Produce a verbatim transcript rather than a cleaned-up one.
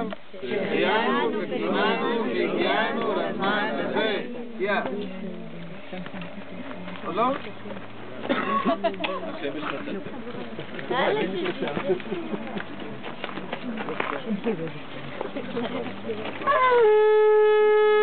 גם שהחיינו וקיימנו והגיענו לזמן הזה. יא. עוד לא? Oh